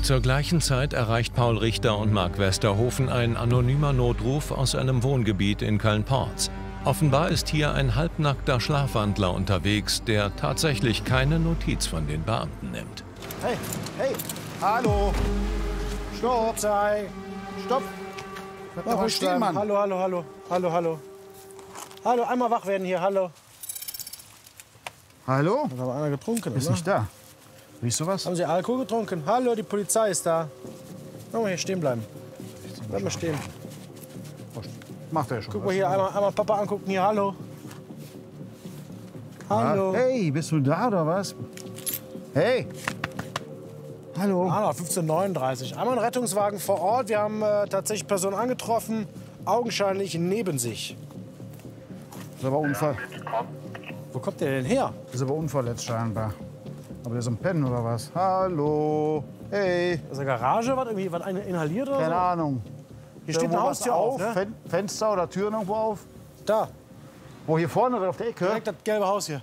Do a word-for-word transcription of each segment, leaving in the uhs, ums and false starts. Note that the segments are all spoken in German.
Zur gleichen Zeit erreicht Paul Richter und Mark Westerhofen ein anonymer Notruf aus einem Wohngebiet in Köln-Porz. Offenbar ist hier ein halbnackter Schlafwandler unterwegs, der tatsächlich keine Notiz von den Beamten nimmt. Hey, hey, hallo. Stopp, sei. Stopp. Mach ruhig stehen, Mann. Hallo, hallo, hallo. Hallo, hallo. Hallo, einmal wach werden hier, hallo. Hallo? Hat aber einer getrunken, Ist oder? nicht da. Riechst du was? Haben Sie Alkohol getrunken? Hallo, die Polizei ist da. Wollen wir hier stehen bleiben? Bleib mal stehen. Macht er schon. Guck mal hier, einmal, einmal Papa angucken. Hier, hallo. Hallo. Hey, bist du da oder was? Hey. Hallo. Ah, fünfzehn Uhr neununddreißig. Einmal ein Rettungswagen vor Ort. Wir haben äh, tatsächlich Personen angetroffen, augenscheinlich neben sich. Das ist aber Unfall. Wo kommt der denn her? Das ist aber unverletzt scheinbar. Aber der ist am Pennen oder was? Hallo. Hey. Aus der Garage? Was, irgendwie, was eine inhaliert oder Keine so? Ahnung. Hier steht eine Irgendwo was Haustür auf, ne? Fen Fenster oder Türen irgendwo auf? Da, Wo, hier vorne oder auf der Ecke? direkt das gelbe Haus hier.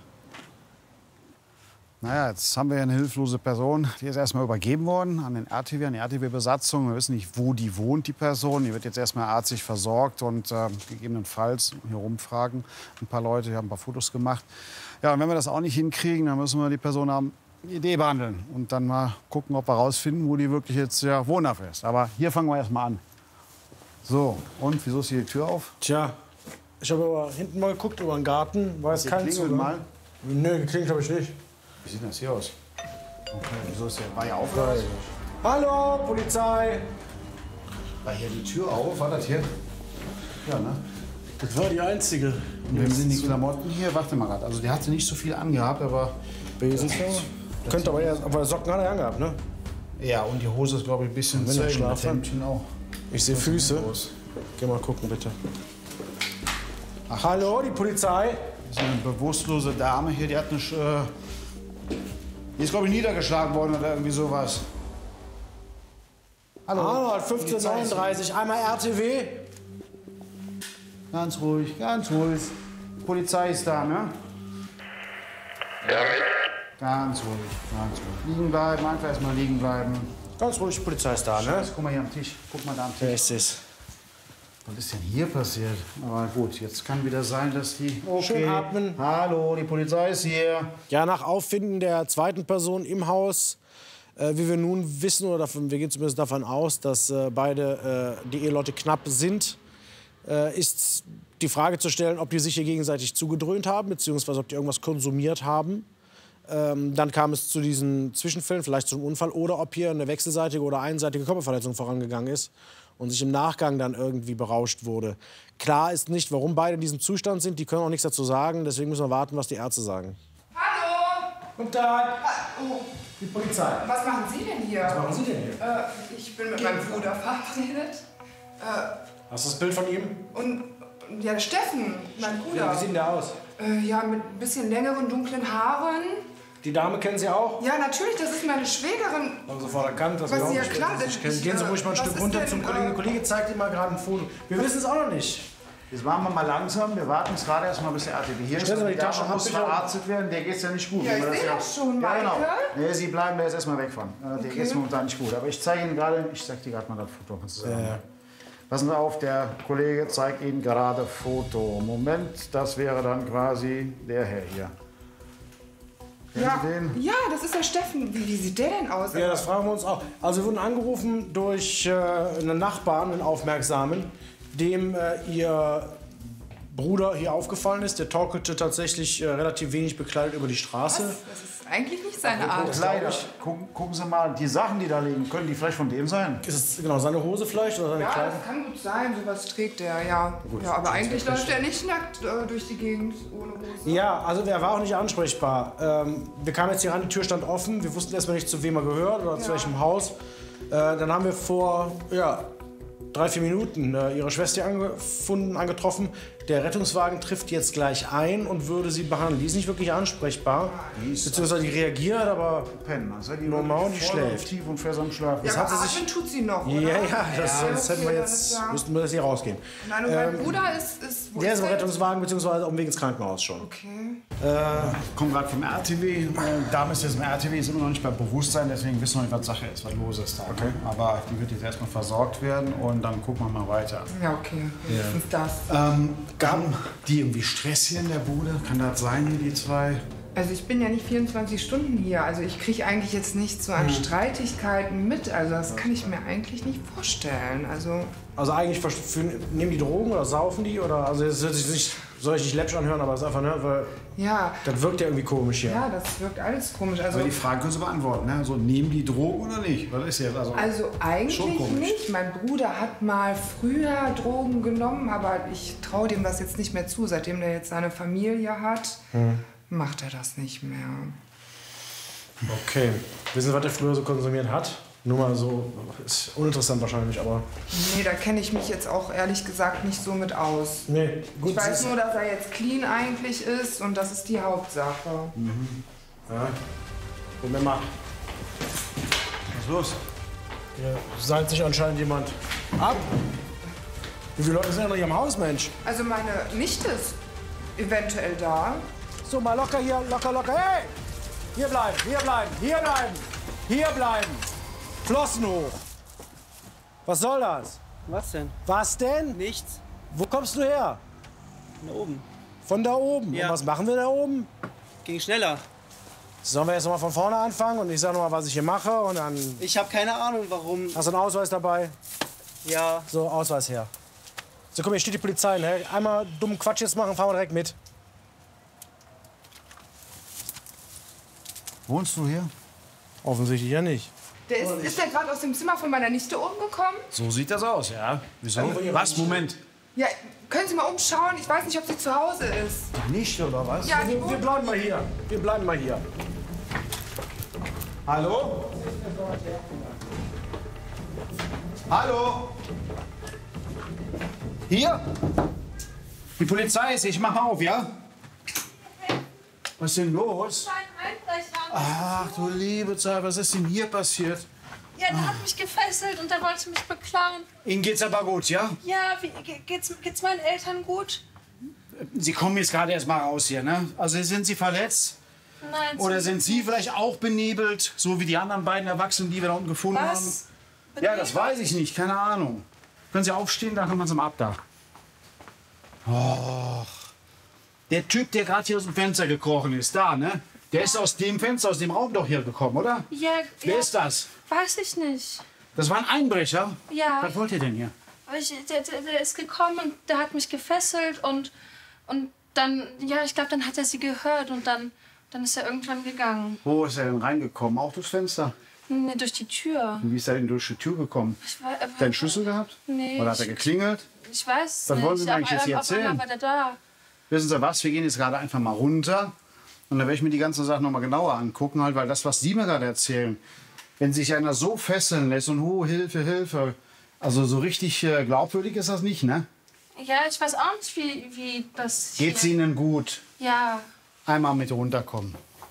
Naja, jetzt haben wir eine hilflose Person. Die ist erstmal übergeben worden an den R T W, an die R T W-Besatzung. Wir wissen nicht, wo die wohnt, die Person. Die wird jetzt erstmal ärztlich versorgt und äh, gegebenenfalls hier rumfragen. Ein paar Leute, die haben ein paar Fotos gemacht. Ja, und wenn wir das auch nicht hinkriegen, dann müssen wir die Person am I D behandeln und dann mal gucken, ob wir rausfinden, wo die wirklich jetzt ja, wohnhaft ist. Aber hier fangen wir erstmal an. So, und wieso ist hier die Tür auf? Tja, ich habe aber hinten mal geguckt über den Garten. War jetzt kein Klingelt Zugang. mal. Nee, geklingelt habe ich nicht. Wie sieht das hier aus? Okay, wieso ist der? War ja aufgehört? Hallo, Polizei. War hier die Tür auf? War das hier? Ja, ne? Das war die einzige. Und wem sind die Klamotten hier? Warte mal gerade. Also, der hatte nicht so viel angehabt, aber. Besenfänger. Könnte aber eher, aber Socken hat er angehabt, ne? Ja, und die Hose ist, glaube ich, ein bisschen Wenn er zäh. schlafen. Das Hemdchen auch. Ich sehe Füße. Geh mal gucken, bitte. Ach. Hallo, die Polizei. Das ist eine bewusstlose Dame hier, die hat eine. Äh, die ist, glaube ich, niedergeschlagen worden oder irgendwie sowas. Hallo. Ah, fünfzehn Uhr neununddreißig. Einmal R T W. Ganz ruhig, ganz ruhig. Die Polizei ist da, ne? Ganz ruhig, ganz ruhig. Liegen bleiben, einfach erstmal liegen bleiben. Ganz ruhig, die Polizei ist da, ne? Guck mal hier am Tisch. Guck mal da am Wer Tisch. ist es? Was ist denn hier passiert? Aber gut, jetzt kann wieder sein, dass die. Okay. Schön atmen. Hallo, die Polizei ist hier. Ja, nach Auffinden der zweiten Person im Haus, äh, wie wir nun wissen, oder davon, wir gehen zumindest davon aus, dass äh, beide äh, die Eheleute knapp sind, äh, ist die Frage zu stellen, ob die sich hier gegenseitig zugedröhnt haben, beziehungsweise ob die irgendwas konsumiert haben. Ähm, dann kam es zu diesen Zwischenfällen, vielleicht zum Unfall, oder ob hier eine wechselseitige oder einseitige Körperverletzung vorangegangen ist und sich im Nachgang dann irgendwie berauscht wurde. Klar ist nicht, warum beide in diesem Zustand sind. Die können auch nichts dazu sagen. Deswegen müssen wir warten, was die Ärzte sagen. Hallo! Guten Tag. Oh, Die Polizei. was machen Sie denn hier? Was machen Sie denn hier? Äh, ich bin mit meinem Bruder verabredet. Äh, Hast du das Bild von ihm? und ja, der Steffen, mein Bruder. Ja, wie sieht denn der aus? Äh, ja, mit ein bisschen längeren, dunklen Haaren. Die Dame kennen Sie auch? Ja, natürlich, das ist meine Schwägerin. Haben Sie sofort erkannt, dass Was wir auch Sie ja nicht klar dass Sie sich sind. kennen. Ich, Gehen Sie äh, ruhig mal ein was Stück ist runter denn, zum Kollegen. Der äh, Kollege zeigt Ihnen mal gerade ein Foto. Wir wissen es auch noch nicht. Jetzt machen wir mal langsam. Wir warten jetzt gerade erstmal, bis der R T W hier ist. Stellen Sie mal die Dame Tasche ab, muss bitte. verarztet werden. Der geht's ja nicht gut. Ja, wie ich wir sehe ja- das schon, Ja, genau. Maike. Nee, Sie bleiben da jetzt erstmal weg von. Äh, Der Okay. geht's momentan nicht gut. Aber ich zeige Ihnen gerade, ich zeig dir gerade mal das Foto. Kannst du sagen. Ja. Passen Sie auf, der Kollege zeigt Ihnen gerade Foto. Moment, das wäre dann quasi der Herr hier. Kennen Ja, Sie den? ja, das ist der Steffen. Wie, wie sieht der denn aus? Ja, das fragen wir uns auch. Also wir wurden angerufen durch äh, einen Nachbarn, einen Aufmerksamen, dem äh, ihr Bruder hier aufgefallen ist. Der torkelte tatsächlich äh, relativ wenig bekleidet über die Straße. Das ist eigentlich nicht seine Art. Kleider. Gucken, gucken Sie mal, die Sachen, die da liegen, können die vielleicht von dem sein? Ist es genau seine Hose vielleicht oder seine Ja, Kleidung? das kann gut sein, sowas trägt er, ja. Ja, aber eigentlich läuft er nicht nackt äh, durch die Gegend ohne Hose. Ja, also er war auch nicht ansprechbar. Ähm, wir kamen jetzt hier ran, die Tür stand offen. Wir wussten erstmal nicht, zu wem er gehört oder zu Ja. welchem Haus. Äh, dann haben wir vor ja, drei, vier Minuten äh, ihre Schwester angefunden, angetroffen. Der Rettungswagen trifft jetzt gleich ein und würde sie behandeln. Die ist nicht wirklich ansprechbar. Beziehungsweise die reagiert, aber Pennen. Also die normal, die schläft. Tief und fest am Schlafen. Ja, Das aber hat sie atmen tut sie noch, oder? Ja, ja, das, Ja, das hätten wir okay, jetzt, dann ist ja- müssten wir jetzt hier rausgehen. Nein, und mein Bruder ist... ist wo Der ist im er? Rettungswagen, beziehungsweise auf dem Weg ins Krankenhaus schon. Okay. Ich komme gerade vom R T W. Äh, Dame ist jetzt im R T W, ist immer noch nicht bei Bewusstsein, deswegen wissen wir nicht, was Sache ist, was los ist da. Okay. Aber die wird jetzt erstmal versorgt werden und dann gucken wir mal weiter. Ja, okay. Wenigstens das. Ähm, gaben die irgendwie Stress hier in der Bude? Kann das sein, hier die zwei? Also ich bin ja nicht vierundzwanzig Stunden hier. Also ich kriege eigentlich jetzt nicht so an Streitigkeiten mit. Also das kann ich mir eigentlich nicht vorstellen. Also Also eigentlich vers- für, nehmen die Drogen oder saufen die? Oder, also das hört sich nicht, soll ich nicht läppisch anhören, aber es ist einfach, ne, weil ja, das wirkt ja irgendwie komisch hier. ja, das wirkt alles komisch. Also, Aber die Frage können Sie beantworten, ne? So, nehmen die Drogen oder nicht? Was ist jetzt? Also, also Schon eigentlich komisch. nicht. Mein Bruder hat mal früher Drogen genommen, aber ich traue dem das jetzt nicht mehr zu. Seitdem der jetzt seine Familie hat, macht er das nicht mehr. Okay. Wissen Sie, was der früher so konsumiert hat? Nur mal so, ist uninteressant wahrscheinlich, aber... Nee, da kenne ich mich jetzt auch ehrlich gesagt nicht so mit aus. Nee, gut. Ich weiß es ist- nur, dass er jetzt clean eigentlich ist und das ist die Hauptsache. Ja. Und wer macht? was ist los? Hier seilt sich anscheinend jemand ab. Wie viele Leute sind denn noch hier im Haus, Mensch? Also meine Nichte ist eventuell da. So, mal locker hier, locker, locker. Hey! Hier bleiben, hier bleiben, hier bleiben, hier bleiben. Flossen hoch. Was soll das? Was denn? Was denn? Nichts. Wo kommst du her? Da oben. Von da oben. Ja. Und was machen wir da oben? Ging schneller. Sollen wir jetzt noch mal von vorne anfangen und ich sage noch mal, was ich hier mache und dann Ich habe keine Ahnung, warum. hast du einen Ausweis dabei? Ja, So, Ausweis her. So, komm, hier steht die Polizei. Ne? Einmal dummen Quatsch jetzt machen, fahren wir direkt mit. Wohnst du hier? Offensichtlich ja nicht. Der ist, ist der gerade aus dem Zimmer von meiner Nichte oben gekommen? So sieht das aus, ja. Wieso? Was? Moment. Ja, können Sie mal umschauen? Ich weiß nicht, ob sie zu Hause ist. Nicht, oder was? Ja, die Wir, wir wohnt... bleiben mal hier. Wir bleiben mal hier. Hallo? Hallo? Hier? Die Polizei ist hier. Ich mach mal auf, ja? Was ist denn los? Ein Einbrecher. Ach du liebe Zeit, was ist denn hier passiert? Ja, der hat mich gefesselt und der wollte mich beklauen. Ihnen geht's aber gut, ja? Ja, wie, ge- geht's, geht's meinen Eltern gut? Sie kommen jetzt gerade erst mal raus hier, ne? Also sind Sie verletzt? Nein. Oder zum sind Sie vielleicht auch benebelt, so wie die anderen beiden Erwachsenen, die wir da unten gefunden Was? haben? Ja, das weiß ich nicht, keine Ahnung. Können Sie aufstehen, da haben wir zum Abdach. Och. Der Typ, der gerade hier aus dem Fenster gekrochen ist, da, ne? Der ist aus dem Fenster, aus dem Raum doch hier gekommen, oder? Ja, Wer ja, ist das? weiß ich nicht. Das war ein Einbrecher? Ja, Was wollt ihr denn hier? ich, der, der, der ist gekommen und der hat mich gefesselt und, und dann, ja, ich glaube, dann hat er sie gehört und dann, dann ist er irgendwann gegangen. Wo ist er denn reingekommen? Auch durchs Fenster? Nee, durch die Tür. Und wie ist er denn durch die Tür gekommen? Ich war, Hat er einen Schlüssel gehabt? Nee, Oder hat er ich, geklingelt? ich weiß es Was nicht. wollen Sie mir eigentlich Auf jetzt hier einmal- auf einmal erzählen? war der da. Wissen Sie was, wir gehen jetzt gerade einfach mal runter und dann werde ich mir die ganze Sache noch mal genauer angucken, halt, weil das, was Sie mir gerade erzählen, wenn sich einer so fesseln lässt und oh, Hilfe, Hilfe, also so richtig äh, glaubwürdig ist das nicht, ne? Ja, ich weiß auch nicht, wie, wie das hier... Geht's Ihnen gut? Ja, Einmal mit runterkommen.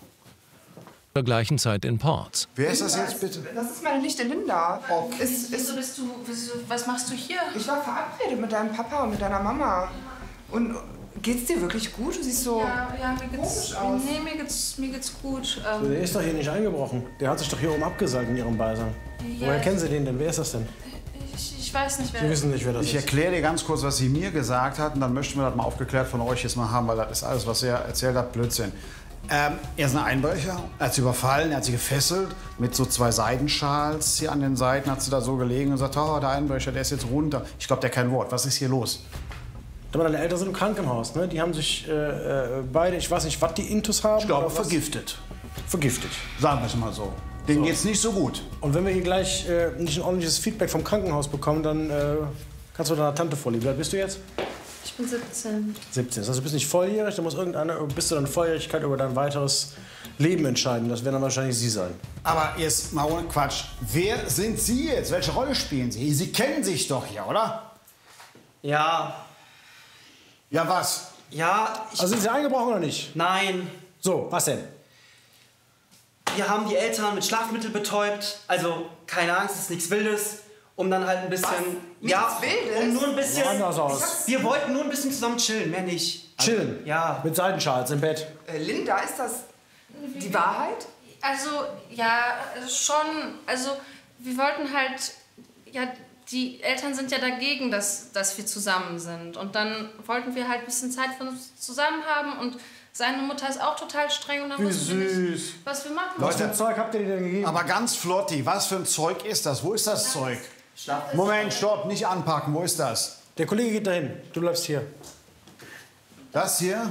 Zur gleichen Zeit in Ports. Wer ist das jetzt bitte? Das ist meine Nichte Linda. Ist, wieso ist, bist du, wieso, was machst du hier? ich war verabredet mit deinem Papa und mit deiner Mama. Und geht's dir wirklich gut? Du siehst so... Ja, ja, mir geht's, komisch aus. nee, mir geht's, mir geht's gut. Ähm, Der ist doch hier nicht eingebrochen. Der hat sich doch hier oben abgesagt in Ihrem Beisein. Ja. Woher kennen Sie den denn? Wer ist das denn? ich, ich weiß nicht, wer Sie wissen nicht, wer das Ich ist. erkläre dir ganz kurz, was sie mir gesagt hat, und dann möchten wir das mal aufgeklärt von euch jetzt mal haben, weil das ist alles, was er erzählt hat, Blödsinn. Ähm, er ist ein Einbrecher, er hat sie überfallen, er hat sie gefesselt mit so zwei Seidenschals hier an den Seiten, hat sie da so gelegen und sagt, oh, der Einbrecher, der ist jetzt runter. Ich glaube, der kein Wort. Was ist hier los? Aber deine Eltern sind im Krankenhaus, ne? Die haben sich äh, äh, beide, ich weiß nicht, was die Intus haben. Ich glaube, oder was? vergiftet. Vergiftet. Sagen wir es mal so. Denen geht's nicht so gut. Und wenn wir hier gleich äh, nicht ein ordentliches Feedback vom Krankenhaus bekommen, dann äh, kannst du deiner Tante vorliegen. Wie alt bist du jetzt? Ich bin siebzehn. siebzehn. Das heißt, du bist nicht volljährig, da muss irgendeine, bis zu deiner Volljährigkeit über dein weiteres Leben entscheiden. Das werden dann wahrscheinlich Sie sein. Aber jetzt mal ohne Quatsch. Wer sind Sie jetzt? Welche Rolle spielen Sie? Sie kennen sich doch hier, oder? Ja, Ja, was? Ja, ich, Also sind Sie eingebrochen oder nicht? nein. So, was denn? Wir haben die Eltern mit Schlafmittel betäubt. Also, keine Angst, es ist nichts Wildes. Um dann halt ein bisschen... Was? Ja, Nichts Wildes? um nur ein bisschen... Sieht anders aus. Wir wollten nur ein bisschen zusammen chillen, mehr nicht. Chillen? Ja. Mit Seidenschals im Bett? Äh, Linda, ist das die Wahrheit? Also, ja, also schon. Also, wir wollten halt, ja, die Eltern sind ja dagegen, dass, dass wir zusammen sind. Und dann wollten wir halt ein bisschen Zeit für uns zusammen haben. Und seine Mutter ist auch total streng. Und dann Wie wussten wir nicht, süß. was wir machen Was für sollen. ein Zeug habt ihr denn gegeben? Aber ganz flotti, was für ein Zeug ist das? Wo ist das Zeug? Moment, stopp, nicht anpacken. Wo ist das? Der Kollege geht dahin. Du bleibst hier. Das hier?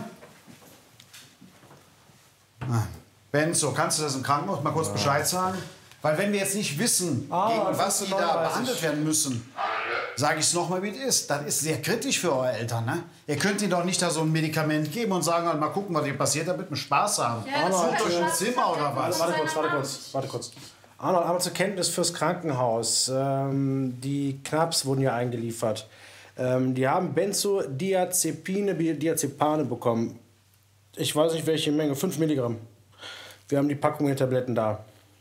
Ah. Benzo, kannst du das im Krankenhaus mal kurz Bescheid sagen? Weil wenn wir jetzt nicht wissen, Ah, gegen was sie da fünfzehnhundertneununddreißig. behandelt werden müssen, sage ich es nochmal, wie es ist. Das ist sehr kritisch für eure Eltern. Ne? Ihr könnt ihnen doch nicht da so ein Medikament geben und sagen, halt, mal gucken, was hier passiert, damit wir Spaß haben. Ja, das Arnold, ist halt durch ein Spaß, Zimmer oder das hat was? er Warte mit kurz, seiner warte Mama. kurz, warte kurz. Arnold, einmal zur Kenntnis fürs Krankenhaus. Ähm, die Knapps wurden ja eingeliefert. Ähm, die haben Benzodiazepine, Diazepane bekommen. Ich weiß nicht, welche Menge, fünf Milligramm. Wir haben die Packung der Tabletten da.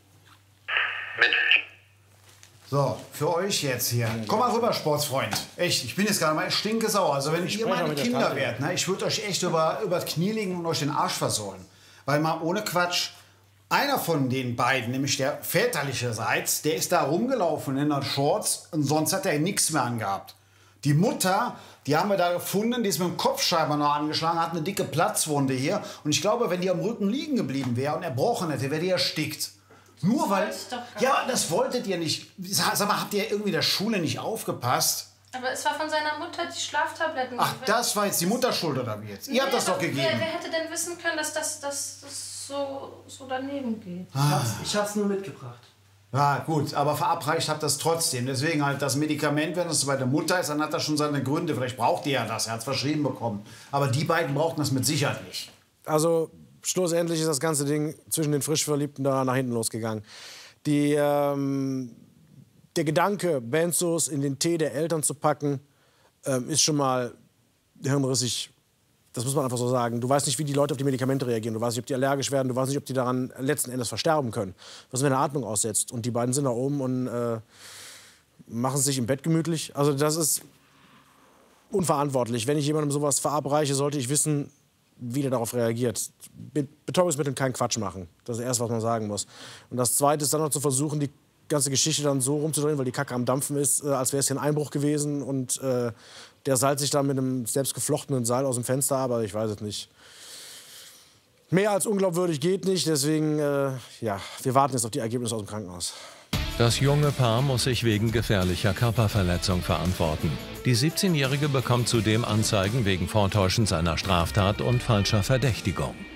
So, für euch jetzt hier. Komm mal rüber, Sportsfreund. Echt, ich bin jetzt gerade mal stinkesauer. Also wenn Ich ihr spreche meine mit der Kinder Tante. wärt, ne, ich würde euch echt über, über das Knie legen und euch den Arsch versohlen. Weil mal ohne Quatsch, einer von den beiden, nämlich der väterlicherseits, der ist da rumgelaufen in den Shorts und sonst hat er nichts mehr angehabt. Die Mutter, die haben wir da gefunden, die ist mit dem Kopfschreiber noch angeschlagen, hat eine dicke Platzwunde hier. Und ich glaube, wenn die am Rücken liegen geblieben wäre und erbrochen hätte, wäre die erstickt. Nur weil... wollte ich doch gar Ja, das wolltet ihr nicht. Sag mal, habt ihr irgendwie in der Schule nicht aufgepasst? Aber es war von seiner Mutter die Schlaftabletten. Ach, das war jetzt die Mutter schuld oder wie jetzt? Ihr habt Nee, das doch aber gegeben. Wer, wer hätte denn wissen können, dass das, dass das so, so daneben geht? Ich hab's nur mitgebracht. Ja, gut, aber verabreicht habt das trotzdem. Deswegen halt das Medikament, wenn es bei der Mutter ist, dann hat das schon seine Gründe. Vielleicht braucht ihr ja das, er hat es verschrieben bekommen. Aber die beiden brauchten das mit Sicherheit nicht. Also schlussendlich ist das ganze Ding zwischen den frisch Verliebten da nach hinten losgegangen. Die, ähm, der Gedanke, Benzos in den Tee der Eltern zu packen, ähm, ist schon mal hirnrissig. Das muss man einfach so sagen. Du weißt nicht, wie die Leute auf die Medikamente reagieren. Du weißt nicht, ob die allergisch werden. Du weißt nicht, ob die daran letzten Endes versterben können. Was, wenn eine Atmung aussetzt? Und die beiden sind da oben und äh, machen es sich im Bett gemütlich. Also das ist unverantwortlich. Wenn ich jemandem sowas verabreiche, sollte ich wissen, wie der darauf reagiert. Mit Betäubungsmitteln keinen Quatsch machen. Das ist das Erste, was man sagen muss. Und das Zweite ist dann noch zu versuchen, die ganze Geschichte dann so rumzudrehen, weil die Kacke am Dampfen ist, äh, als wäre es hier ein Einbruch gewesen. Und äh, der seilt sich dann mit einem selbst geflochtenen Seil aus dem Fenster, aber ich weiß es nicht. Mehr als unglaubwürdig geht nicht, deswegen, äh, ja, wir warten jetzt auf die Ergebnisse aus dem Krankenhaus. Das junge Paar muss sich wegen gefährlicher Körperverletzung verantworten. Die siebzehnjährige bekommt zudem Anzeigen wegen Vortäuschens einer Straftat und falscher Verdächtigung.